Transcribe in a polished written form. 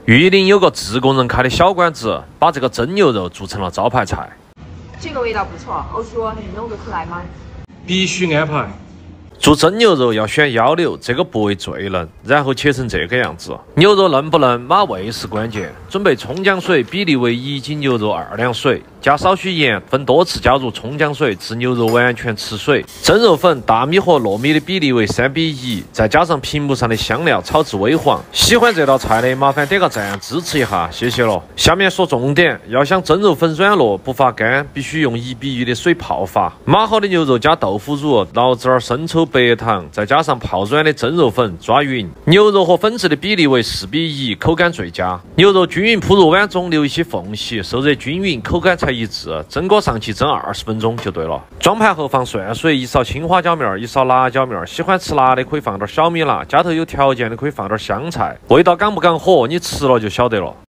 玉林有个自贡人开的小馆子，把这个蒸牛肉做成了招牌菜。 这个味道不错，欧叔，你弄得出来吗？ 必须安排。 做蒸牛肉要选腰牛，这个部位最嫩，然后切成这个样子。牛肉嫩不嫩，码味是关键。准备葱姜水，比例为1斤牛肉2两水，加少许盐，分多次加入葱姜水，至牛肉完全吃水。蒸肉粉、大米和糯米的比例为3:1，再加上屏幕上的香料，炒至微黄。喜欢这道菜的，麻烦点个赞支持一下，谢谢了。下面说重点，要想蒸肉粉软糯不发干，必须用1:1的水泡发。码好的牛肉加豆腐乳、醪糟、生抽、白糖，再加上泡软的蒸肉粉，抓匀。牛肉和粉质的比例为4:1，口感最佳。牛肉均匀铺入碗中，留一些缝隙，受热均匀，口感才一致。蒸锅上去蒸20分钟就对了。装盘后放涮水，1勺青花椒面，1勺辣椒面。喜欢吃辣的可以放点小米辣，家头有条件的可以放点香菜。味道刚不刚火，你吃了就晓得了。